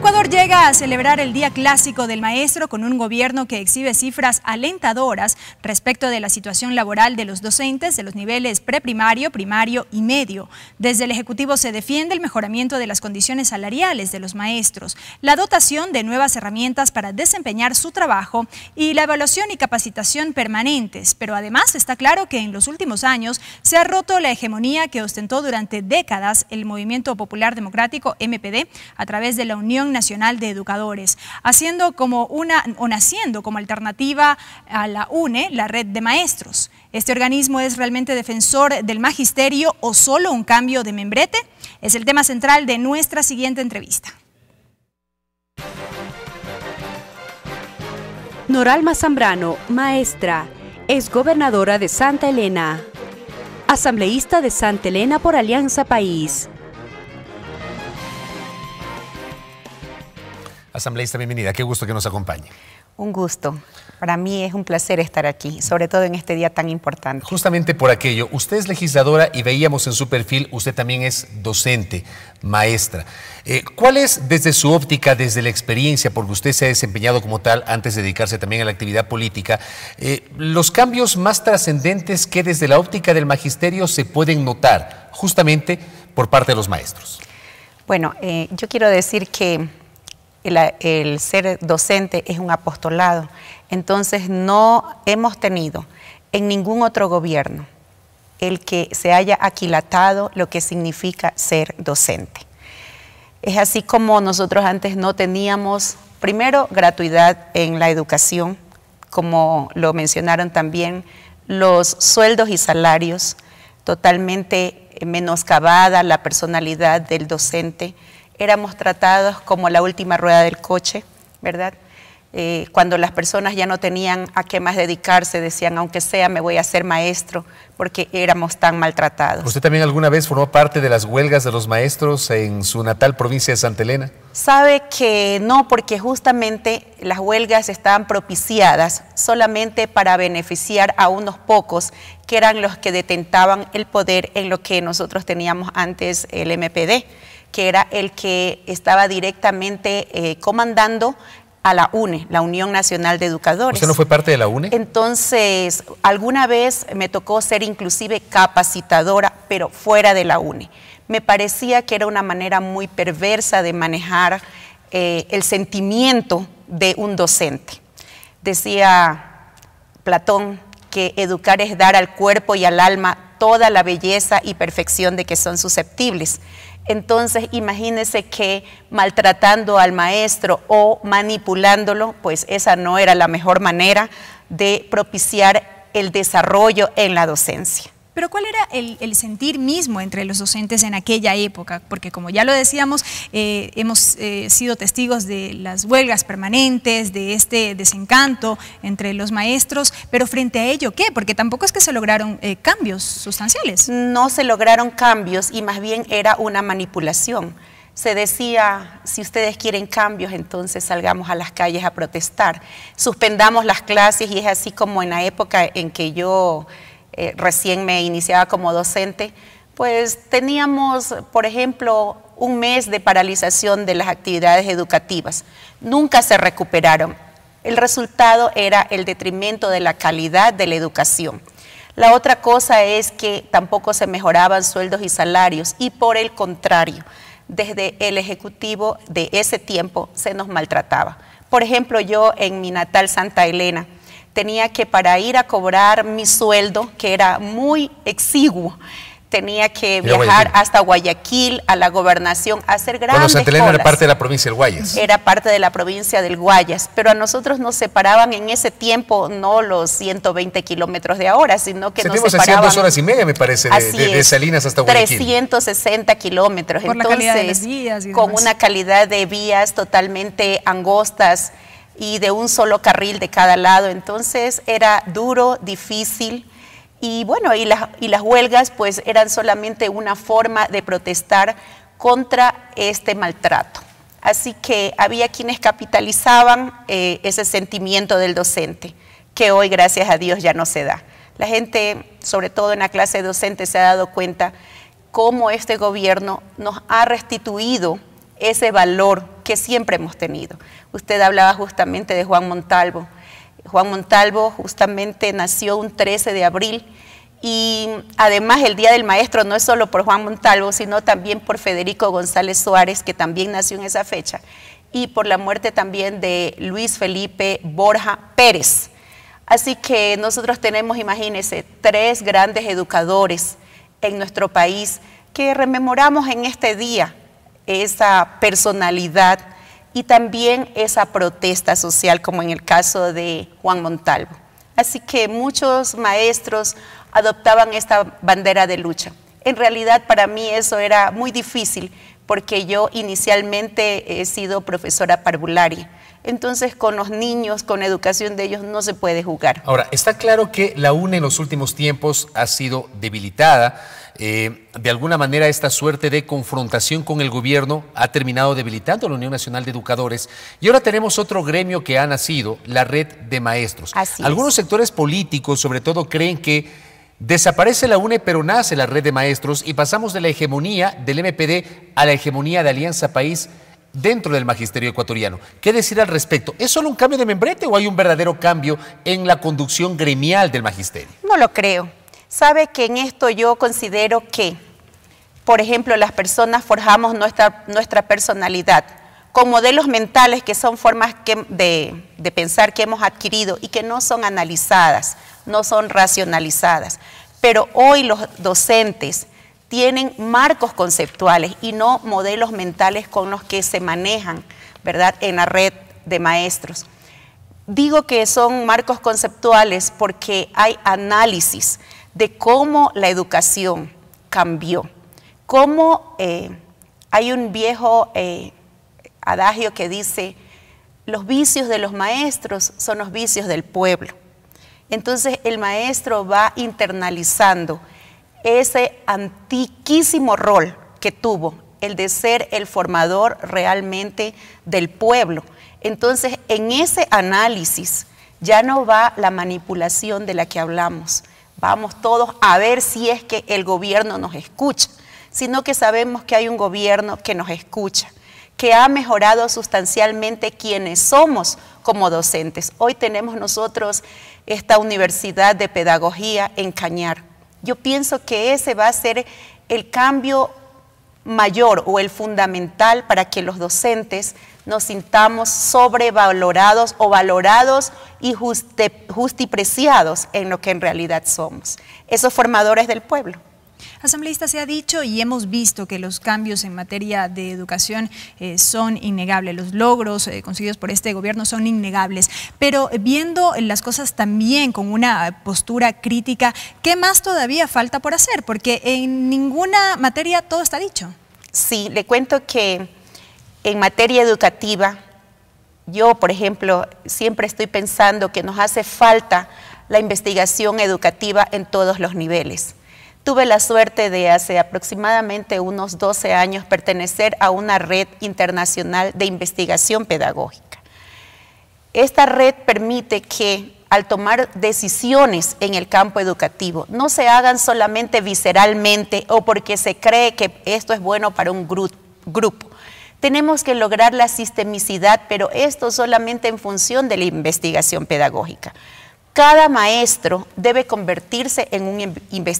Ecuador llega a celebrar el Día Clásico del Maestro con un gobierno que exhibe cifras alentadoras respecto de la situación laboral de los docentes de los niveles preprimario, primario y medio. Desde el Ejecutivo se defiende el mejoramiento de las condiciones salariales de los maestros, la dotación de nuevas herramientas para desempeñar su trabajo y la evaluación y capacitación permanentes. Pero además está claro que en los últimos años se ha roto la hegemonía que ostentó durante décadas el Movimiento Popular Democrático, MPD, a través de la Unión Nacional de Educadores, naciendo como alternativa a la UNE, la red de maestros. ¿Este organismo es realmente defensor del magisterio o solo un cambio de membrete? Es el tema central de nuestra siguiente entrevista. Noralma Zambrano, maestra, es gobernadora de Santa Elena, asambleísta de Santa Elena por Alianza País. Asambleísta, bienvenida. Qué gusto que nos acompañe. Un gusto. Para mí es un placer estar aquí, sobre todo en este día tan importante. Justamente por aquello, usted es legisladora y veíamos en su perfil, usted también es docente, maestra. ¿Cuál es, desde su óptica, desde la experiencia, porque usted se ha desempeñado como tal antes de dedicarse también a la actividad política, los cambios más trascendentes que desde la óptica del magisterio se pueden notar justamente por parte de los maestros? Bueno, yo quiero decir que el ser docente es un apostolado, entonces no hemos tenido en ningún otro gobierno el que se haya aquilatado lo que significa ser docente. Es así como nosotros antes no teníamos, primero, gratuidad en la educación, como lo mencionaron también, los sueldos y salarios, totalmente menoscabada la personalidad del docente. Éramos tratados como la última rueda del coche, ¿verdad? Cuando las personas ya no tenían a qué más dedicarse, decían, aunque sea me voy a ser maestro, porque éramos tan maltratados. ¿Usted también alguna vez formó parte de las huelgas de los maestros en su natal provincia de Santa Elena? Sabe que no, porque justamente las huelgas estaban propiciadas solamente para beneficiar a unos pocos, que eran los que detentaban el poder en lo que nosotros teníamos antes, el MPD, que era el que estaba directamente comandando a la UNE, la Unión Nacional de Educadores. ¿Usted no fue parte de la UNE? Entonces, alguna vez me tocó ser inclusive capacitadora, pero fuera de la UNE. Me parecía que era una manera muy perversa de manejar el sentimiento de un docente. Decía Platón que educar es dar al cuerpo y al alma toda la belleza y perfección de que son susceptibles. Entonces, imagínense que maltratando al maestro o manipulándolo, pues esa no era la mejor manera de propiciar el desarrollo en la docencia. Pero ¿cuál era el sentir mismo entre los docentes en aquella época? Porque como ya lo decíamos, hemos sido testigos de las huelgas permanentes, de este desencanto entre los maestros, pero frente a ello, ¿qué? Porque tampoco es que se lograron cambios sustanciales. No se lograron cambios y más bien era una manipulación. Se decía, si ustedes quieren cambios, entonces salgamos a las calles a protestar. Suspendamos las clases y es así como en la época en que yo recién me iniciaba como docente, pues teníamos, por ejemplo, un mes de paralización de las actividades educativas. Nunca se recuperaron. El resultado era el detrimento de la calidad de la educación. La otra cosa es que tampoco se mejoraban sueldos y salarios y por el contrario, desde el Ejecutivo de ese tiempo se nos maltrataba. Por ejemplo, yo en mi natal Santa Elena, tenía que, para ir a cobrar mi sueldo, que era muy exiguo, tenía que viajar hasta Guayaquil, a la gobernación, a hacer grandes colas. Santa Elena era parte de la provincia del Guayas. Era parte de la provincia del Guayas, pero a nosotros nos separaban en ese tiempo no los 120 kilómetros de ahora, sino que nos separaban... 2 horas y media, me parece, de Salinas hasta Guayaquil. 360 kilómetros. Por entonces, la calidad de las vías y con demás. una calidad de vías totalmente angostas y de un solo carril de cada lado, entonces era duro, difícil, y bueno, y las huelgas pues eran solamente una forma de protestar contra este maltrato. Así que había quienes capitalizaban ese sentimiento del docente, que hoy gracias a Dios ya no se da. La gente, sobre todo en la clase docente, se ha dado cuenta cómo este gobierno nos ha restituido ese valor que que siempre hemos tenido. Usted hablaba justamente de Juan Montalvo. Juan Montalvo justamente nació un 13 de abril y además el Día del Maestro no es solo por Juan Montalvo, sino también por Federico González Suárez, que también nació en esa fecha, y por la muerte también de Luis Felipe Borja Pérez. Así que nosotros tenemos, imagínense, 3 grandes educadores en nuestro país que rememoramos en este día esa personalidad y también esa protesta social, como en el caso de Juan Montalvo. Así que muchos maestros adoptaban esta bandera de lucha. En realidad para mí eso era muy difícil porque yo inicialmente he sido profesora parvularia. Entonces con los niños, con la educación de ellos no se puede jugar. Ahora, está claro que la UNE en los últimos tiempos ha sido debilitada. De alguna manera esta suerte de confrontación con el gobierno ha terminado debilitando a la Unión Nacional de Educadores y ahora tenemos otro gremio que ha nacido, la Red de Maestros. Algunos sectores políticos sobre todo creen que desaparece la UNE pero nace la Red de Maestros y pasamos de la hegemonía del MPD a la hegemonía de Alianza País dentro del magisterio ecuatoriano. ¿Qué decir al respecto? ¿Es solo un cambio de membrete o hay un verdadero cambio en la conducción gremial del magisterio? No lo creo. Sabe que en esto yo considero que, por ejemplo, las personas forjamos nuestra personalidad con modelos mentales que son formas de pensar que hemos adquirido y que no son analizadas, no son racionalizadas. Pero hoy los docentes tienen marcos conceptuales y no modelos mentales con los que se manejan, ¿verdad?, en la red de maestros. Digo que son marcos conceptuales porque hay análisis de cómo la educación cambió, cómo hay un viejo adagio que dice, los vicios de los maestros son los vicios del pueblo. Entonces el maestro va internalizando ese antiquísimo rol que tuvo, el de ser el formador realmente del pueblo. Entonces en ese análisis ya no va la manipulación de la que hablamos. Vamos todos a ver si es que el gobierno nos escucha, sino que sabemos que hay un gobierno que nos escucha, que ha mejorado sustancialmente quienes somos como docentes. Hoy tenemos nosotros esta Universidad de Pedagogía en Cañar. Yo pienso que ese va a ser el cambio mayor o el fundamental para que los docentes nos sintamos sobrevalorados o valorados y justipreciados en lo que en realidad somos, esos formadores del pueblo. Asambleísta, se ha dicho y hemos visto que los cambios en materia de educación son innegables, los logros conseguidos por este gobierno son innegables, pero viendo las cosas también con una postura crítica, ¿qué más todavía falta por hacer? Porque en ninguna materia todo está dicho. Sí, le cuento que en materia educativa, yo, por ejemplo, siempre estoy pensando que nos hace falta la investigación educativa en todos los niveles. Tuve la suerte de hace aproximadamente unos 12 años pertenecer a una red internacional de investigación pedagógica. Esta red permite que al tomar decisiones en el campo educativo no se hagan solamente visceralmente o porque se cree que esto es bueno para un grupo. Tenemos que lograr la sistemicidad, pero esto solamente en función de la investigación pedagógica. Cada maestro debe convertirse en un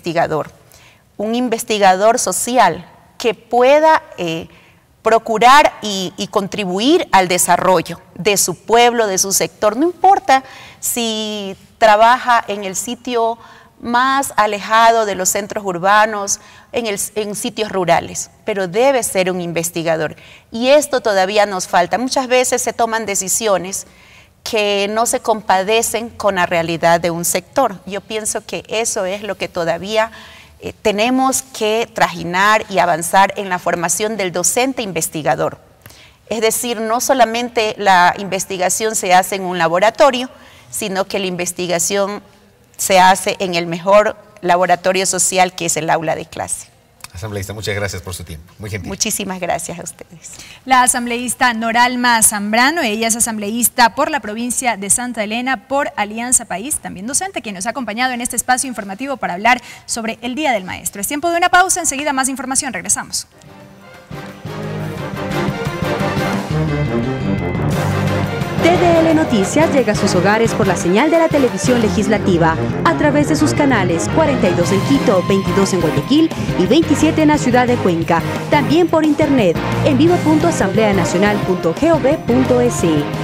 investigador social que pueda procurar y contribuir al desarrollo de su pueblo, de su sector. No importa si trabaja en el sitio más alejado de los centros urbanos, en sitios rurales, pero debe ser un investigador. Y esto todavía nos falta. Muchas veces se toman decisiones que no se compadecen con la realidad de un sector. Yo pienso que eso es lo que todavía tenemos que trajinar y avanzar en la formación del docente investigador. Es decir, no solamente la investigación se hace en un laboratorio, sino que la investigación se hace en el mejor laboratorio social que es el aula de clase. Asambleísta, muchas gracias por su tiempo. Muy gentil. Muchísimas gracias a ustedes. La asambleísta Noralma Zambrano, ella es asambleísta por la provincia de Santa Elena por Alianza País, también docente, quien nos ha acompañado en este espacio informativo para hablar sobre el Día del Maestro. Es tiempo de una pausa, enseguida más información, regresamos. CDL Noticias llega a sus hogares por la señal de la televisión legislativa, a través de sus canales 42 en Quito, 22 en Guayaquil y 27 en la ciudad de Cuenca. También por internet en vivo.asambleanacional.gov.es.